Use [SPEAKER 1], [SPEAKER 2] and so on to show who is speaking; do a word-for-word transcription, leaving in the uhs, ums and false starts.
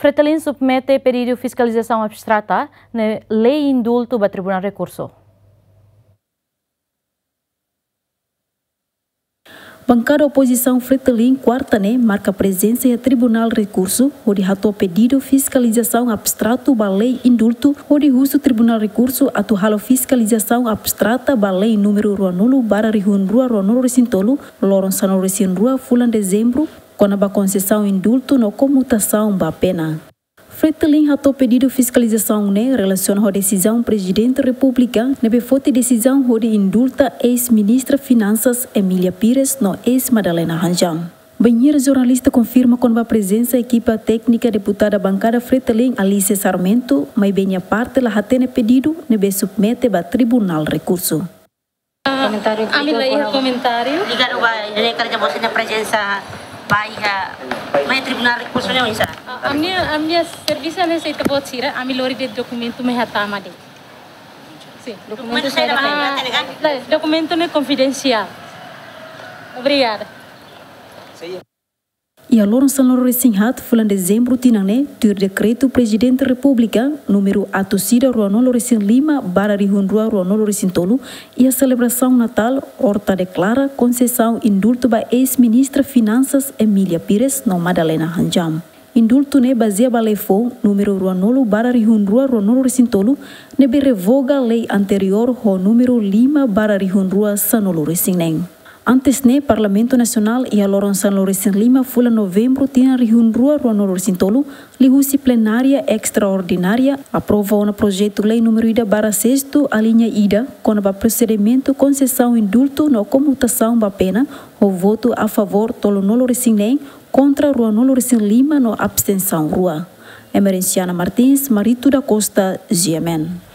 [SPEAKER 1] Fretilin submete pedido de fiscalização abstrata na lei indulto para Tribunal Recurso.
[SPEAKER 2] Bancada oposição Fretilin quarta-ne marca presença em Tribunal Recurso, onde ratou pedido fiscalização abstrato ba lei indulto, onde uso Tribunal Recurso atuhalo fiscalização abstrata ba lei número ruanulu bara rihun rua ruanulu resintolu, loron sano resin rua fulan dezembro, com a concessão indulto no comutação ba pena. Fretilin ratou pedido fiscalização ne relaciona com a decisão presidente republicano nebe fote decisão onde indulta ex-ministra Finanças Emília Pires no ex-Madalena Hanjam. Banheira jornalista confirma com a presença equipa técnica deputada bancada Fretilin Alice Sarmento, mas bem a parte la hatene pedido nebe submete ba Tribunal Recurso.
[SPEAKER 3] Comentário.
[SPEAKER 4] Ambil lagi comentário.
[SPEAKER 3] Ligado ba ele kerja bos na presença baiha mai Tribunal Recurso ne isa.
[SPEAKER 4] A minha a minha serviço é nesse tipo de tira, a minha lori de documento me hatama de. Sim, documento sai da ah, documento é confidencial. Obrigada.
[SPEAKER 2] E a Loron San Resinhat, fulan dezembro tinane, tur decreto presidente república número atocida Ruanolo Resin Lima, bara rihunrua Ruanolo Resin Tolu, e a celebração natal, horta declara concessão indulto ba ex-ministra Finanças Emília Pires no Madalena Hanjam. Indulto ne baseia ba lei fo número Ruanolo bara rihunrua Ruanolo Resin Tolu, nebe revoga lei anterior ho número Lima bara rihunrua Sanolo Resin Neng. Antes ne Parlamento Nacional e a Loron San Lourenço Lima fula novembro tinha rihunrua Ruanolo Resintolu, lihusi plenária extraordinária aprova um projeto lei número ida bara sexto a linha ida com o procedimento concessão indulto no comutação ba pena o voto a favor Tolonolo Resinem contra Ruanolo Resin Lima no abstenção rua. Emerenciana Martins, Marito da Costa, G M N.